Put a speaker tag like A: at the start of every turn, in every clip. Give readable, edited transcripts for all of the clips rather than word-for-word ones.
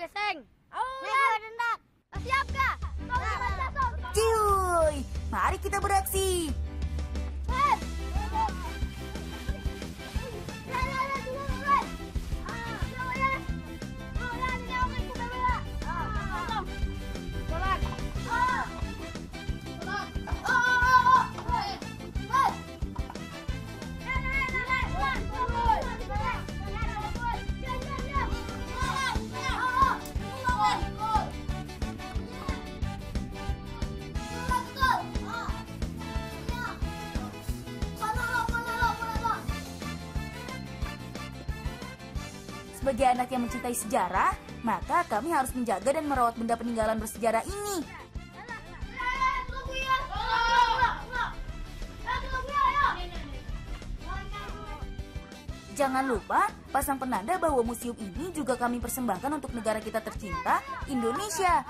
A: beseng. Rendak. Siap kah?
B: Cuy, mari kita beraksi. Sebagai anak yang mencintai sejarah, maka kami harus menjaga dan merawat benda peninggalan bersejarah ini. Jangan lupa pasang penanda bahwa museum ini juga kami persembahkan untuk negara kita tercinta, Indonesia.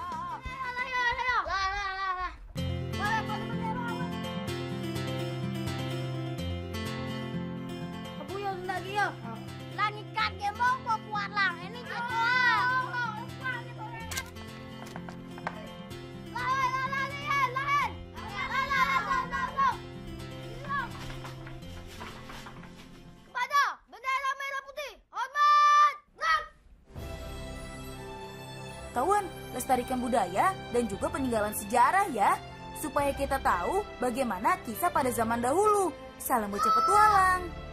A: Langit kakek mau kuat lang, ini gitu. Kepada bendera merah putih, hormat.
B: Kawan, lestarikan budaya dan juga peninggalan sejarah ya, supaya kita tahu bagaimana kisah pada zaman dahulu. Salam bocah petualang.